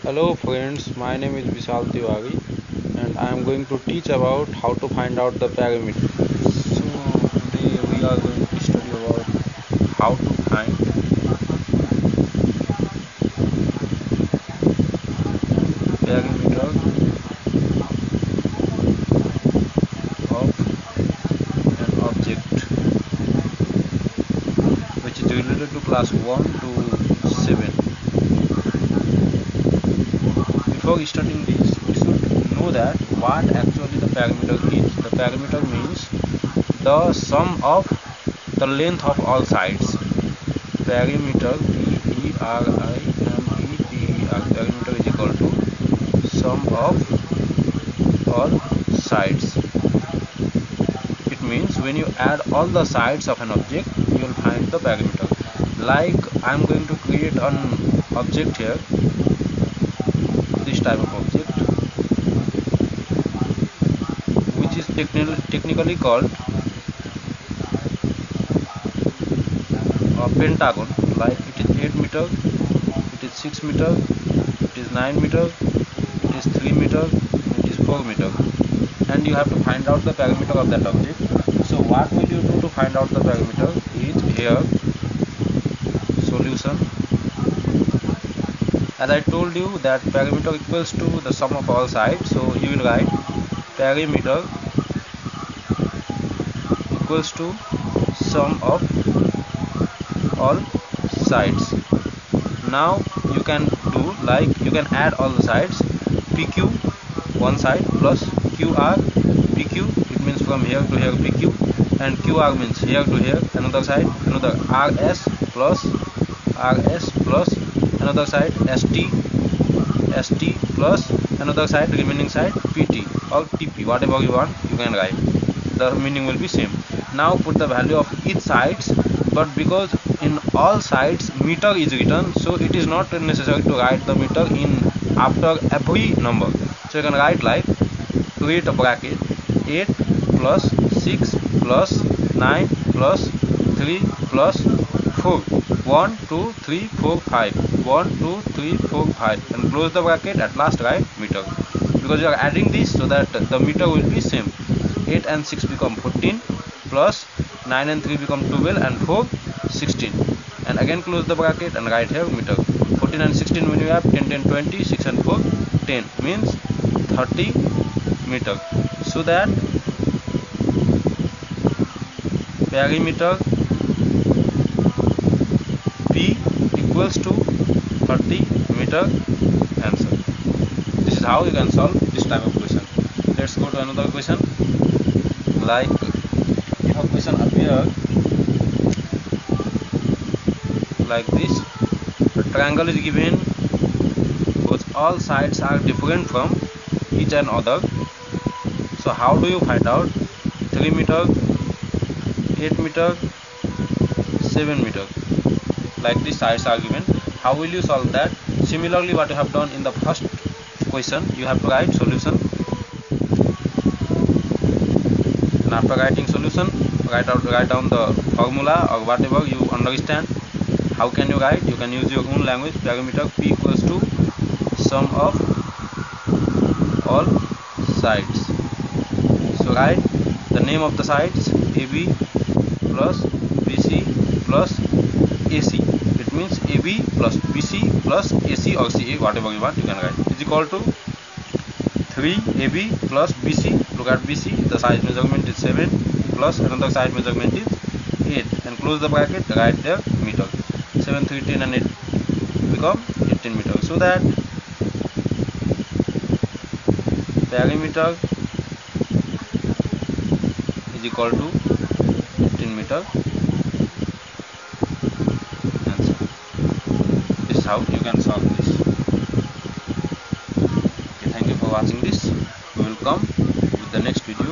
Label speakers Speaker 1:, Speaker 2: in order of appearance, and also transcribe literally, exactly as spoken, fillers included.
Speaker 1: Hello friends, my name is Bishal Sir and I am going to teach about how to find out the perimeter. So today we are going to study about how to find perimeter of an object which is related to class one to seven. Before studying this, we should know that what actually the perimeter is. The perimeter means the sum of the length of all sides. Perimeter, P E R I M E T E R, perimeter is equal to sum of all sides. It means when you add all the sides of an object, you will find the perimeter. Like I am going to create an object here, this type of object, which is technically technically called a pentagon. Like it is eight meter, it is six meter, it is nine meter, it is three meter, it is four meter, and you have to find out the perimeter of that object. So what will you do to find out the perimeter is here solution. As I told you that perimeter equals to the sum of all sides, so you will write perimeter equals to sum of all sides. Now you can do like you can add all the sides. P Q one side plus Q R, P Q it means from here to here P Q, and Q R means here to here another side, another R S plus R S plus another side S T, S T plus another side, remaining side P T or T P, whatever you want you can write, the meaning will be same. Now put the value of each sides, but because in all sides meter is written, so it is not necessary to write the meter in after every number. So you can write like, create a bracket, eight plus six plus nine plus three plus four, one two three four five, one two three four five, and close the bracket. At last write meter, because you are adding this so that the meter will be same. Eight and six become fourteen, plus nine and three become twelve, and four sixteen, and again close the bracket and write here meter. Fourteen and sixteen when you have ten, ten, twenty, six and four ten, means thirty meter. So that perimeter P equals to thirty meter. Answer. This is how you can solve this type of question. Let's go to another question. Like if a question appears like this, a triangle is given whose all sides are different from each and other. So how do you find out three meter, eight meter, seven meter? Like these sides are given. How will you solve that? Similarly, what you have done in the first question, you have to write solution, and after writing solution, write out write down the formula or whatever you understand. How can you write? You can use your own language. Perimeter P equals to sum of all sides. So write the name of the sides, A B plus B C plus A C. It means A B plus B C plus A C or C A, whatever you want you can write, is equal to three A B plus B C. Look at B C, the side measurement is seven plus another side measurement is eight, and close the bracket, write there meter. seven, three, ten and eight become eighteen meter. So that perimeter is equal to eighteen meter. Answer. This is how you can solve this. Okay, thank you for watching this. We will come with the next video.